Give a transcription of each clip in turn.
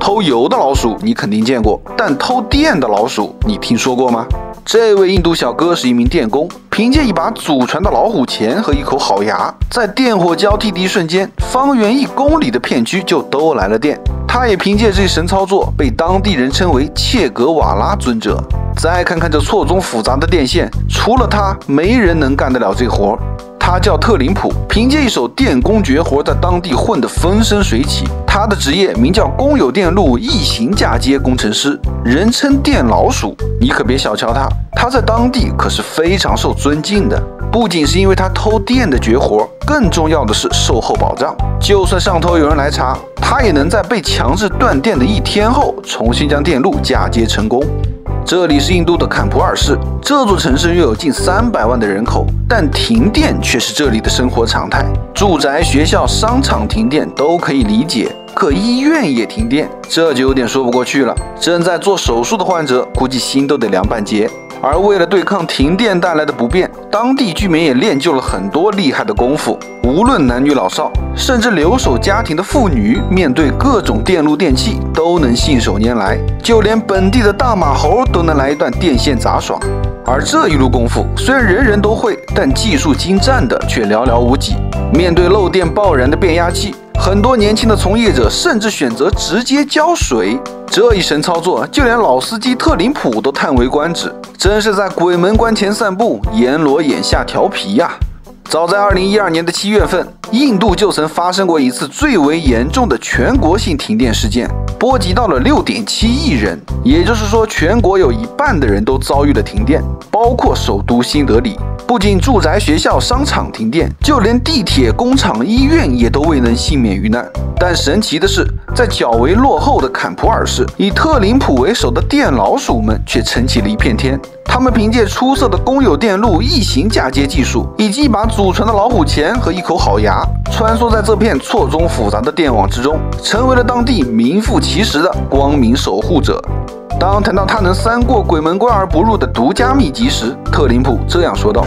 偷油的老鼠你肯定见过，但偷电的老鼠你听说过吗？这位印度小哥是一名电工，凭借一把祖传的老虎钳和一口好牙，在电火交替的一瞬间，方圆1公里的片区就都来了电。他也凭借这神操作被当地人称为切格瓦拉尊者。再看看这错综复杂的电线，除了他，没人能干得了这活。他叫特林普，凭借一手电工绝活，在当地混得风生水起。他的职业名叫公有电路异形嫁接工程师，人称电老鼠。你可别小瞧他，他在当地可是非常受尊敬的。不仅是因为他偷电的绝活，更重要的是售后保障。就算上头有人来查，他也能在被强制断电的1天后，重新将电路嫁接成功。这里是印度的坎普尔市，这座城市约有近300万的人口，但停电却是这里的生活常态。住宅、学校、商场停电都可以理解，可医院也停电，这就有点说不过去了。正在做手术的患者估计心都得凉半截。而为了对抗停电带来的不便，当地居民也练就了很多厉害的功夫。无论男女老少，甚至留守家庭的妇女，面对各种电路电器都能信手拈来，就连本地的大马猴都能来一段电线杂耍。而这一路功夫虽然人人都会，但技术精湛的却寥寥无几。面对漏电爆燃的变压器，很多年轻的从业者甚至选择直接浇水。这一神操作，就连老司机特林普都叹为观止，真是在鬼门关前散步，阎罗眼下调皮呀！早在2012年的7月份，印度就曾发生过一次最为严重的全国性停电事件，波及到了6.7亿人，也就是说，全国有1半的人都遭遇了停电，包括首都新德里。不仅住宅、学校、商场停电，就连地铁、工厂、医院也都未能幸免于难。但神奇的是，在较为落后的坎普尔市，以特林普为首的电老鼠们却撑起了一片天。他们凭借出色的公有电路异形嫁接技术，以及一把祖传的老虎钳和一口好牙，穿梭在这片错综复杂的电网之中，成为了当地名副其实的光明守护者。当谈到他能3过鬼门关而不入的独家秘籍时，特林普这样说道：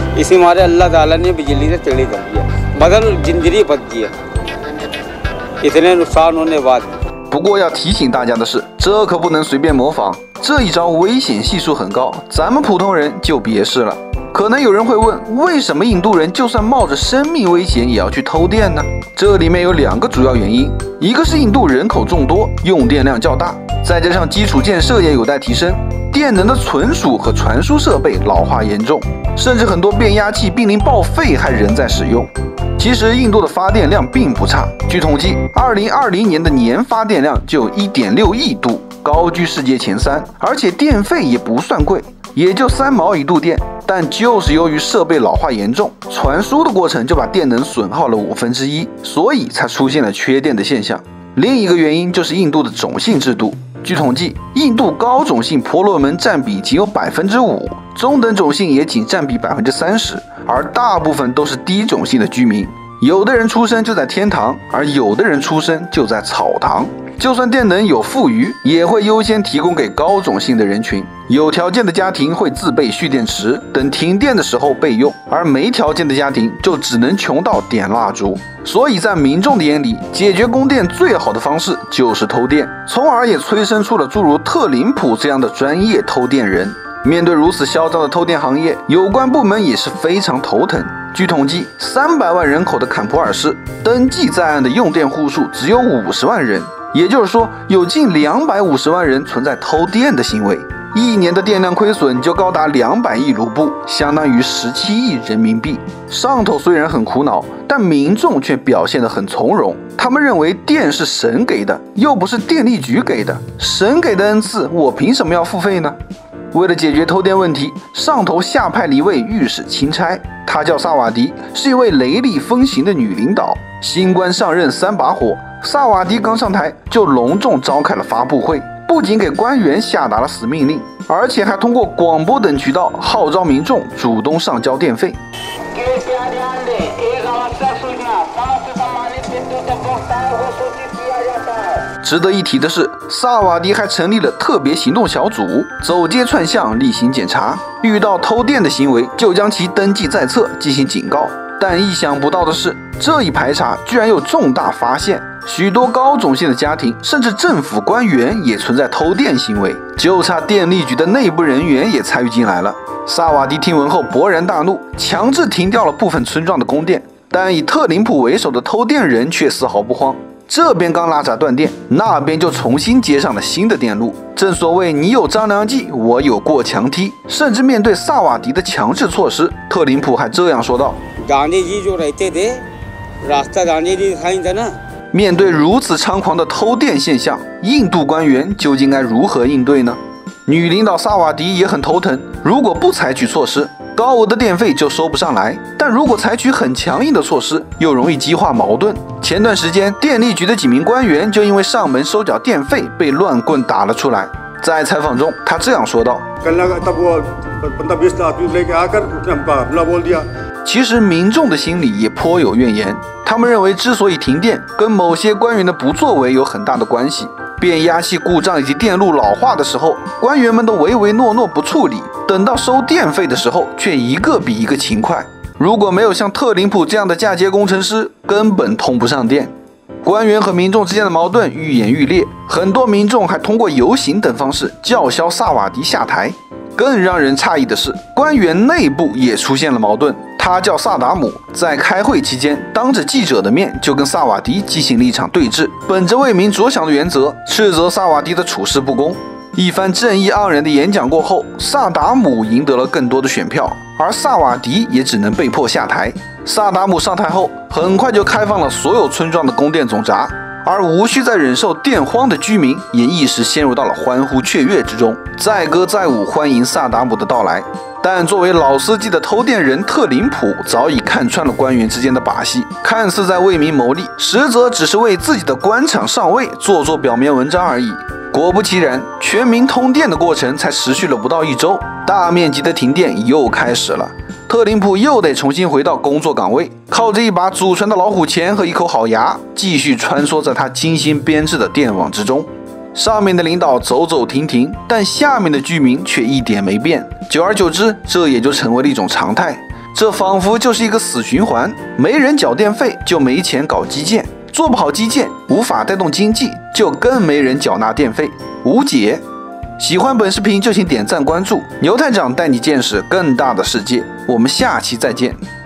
不过要提醒大家的是，这可不能随便模仿，这一招危险系数很高，咱们普通人就别试了。可能有人会问，为什么印度人就算冒着生命危险也要去偷电呢？这里面有2个主要原因，一个是印度人口众多，用电量较大，再加上基础建设也有待提升，电能的存储和传输设备老化严重，甚至很多变压器濒临报废还仍在使用。其实印度的发电量并不差，据统计，2020年的年发电量就有1.6亿度，高居世界前3，而且电费也不算贵，也就3毛一度电。但就是由于设备老化严重，传输的过程就把电能损耗了1/5，所以才出现了缺电的现象。另一个原因就是印度的种姓制度。据统计，印度高种姓婆罗门占比仅有5%，中等种姓也仅占比30%，而大部分都是低种姓的居民。有的人出生就在天堂，而有的人出生就在草堂。就算电能有富余，也会优先提供给高种姓的人群。有条件的家庭会自备蓄电池，等停电的时候备用，而没条件的家庭就只能穷到点蜡烛。所以在民众的眼里，解决供电最好的方式就是偷电，从而也催生出了诸如特林普这样的专业偷电人。面对如此嚣张的偷电行业，有关部门也是非常头疼。据统计，300万人口的坎普尔市登记在案的用电户数只有50万人，也就是说，有近250万人存在偷电的行为，一年的电量亏损就高达200亿卢布，相当于17亿人民币。上头虽然很苦恼，但民众却表现得很从容。他们认为电是神给的，又不是电力局给的，神给的恩赐，我凭什么要付费呢？为了解决偷电问题，上头下派了一位御史钦差，她叫萨瓦迪，是一位雷厉风行的女领导。新官上任3把火，萨瓦迪刚上台就隆重召开了发布会，不仅给官员下达了死命令，而且还通过广播等渠道号召民众主动上交电费。值得一提的是，萨瓦迪还成立了特别行动小组，走街串巷例行检查，遇到偷电的行为就将其登记在册进行警告。但意想不到的是，这一排查居然有重大发现， 许多高种姓的家庭，甚至政府官员也存在偷电行为，就差电力局的内部人员也参与进来了。萨瓦迪听闻后勃然大怒，强制停掉了部分村庄的供电，但以特林普为首的偷电人却丝毫不慌。这边刚拉闸断电，那边就重新接上了新的电路。正所谓你有张良计，我有过墙梯。甚至面对萨瓦迪的强制措施，特林普还这样说道：面对如此猖狂的偷电现象，印度官员究竟该如何应对呢？女领导萨瓦迪也很头疼，如果不采取措施，高额的电费就收不上来，但如果采取很强硬的措施，又容易激化矛盾。前段时间，电力局的几名官员就因为上门收缴电费被乱棍打了出来。在采访中，他这样说道：其实民众的心里也颇有怨言，他们认为之所以停电，跟某些官员的不作为有很大的关系。变压器故障以及电路老化的时候，官员们都唯唯诺诺不处理，等到收电费的时候，却一个比一个勤快。如果没有像特林普这样的嫁接工程师，根本通不上电。官员和民众之间的矛盾愈演愈烈，很多民众还通过游行等方式叫嚣萨瓦迪下台。更让人诧异的是，官员内部也出现了矛盾。他叫萨达姆，在开会期间当着记者的面就跟萨瓦迪进行了一场对峙，本着为民着想的原则，斥责萨瓦迪的处事不公。一番正义盎然的演讲过后，萨达姆赢得了更多的选票，而萨瓦迪也只能被迫下台。萨达姆上台后，很快就开放了所有村庄的供电总闸，而无需再忍受电荒的居民也一时陷入到了欢呼雀跃之中，载歌载舞欢迎萨达姆的到来。但作为老司机的偷电人特林普早已看穿了官员之间的把戏，看似在为民谋利，实则只是为自己的官场上位做表面文章而已。果不其然，全民通电的过程才持续了不到1周，大面积的停电又开始了。特林普又得重新回到工作岗位，靠着一把祖传的老虎钳和一口好牙，继续穿梭在他精心编制的电网之中。上面的领导走走停停，但下面的居民却一点没变。久而久之，这也就成为了一种常态。这仿佛就是一个死循环，没人缴电费就没钱搞基建，做不好基建无法带动经济，就更没人缴纳电费，无解。喜欢本视频就请点赞关注，牛探长带你见识更大的世界。我们下期再见。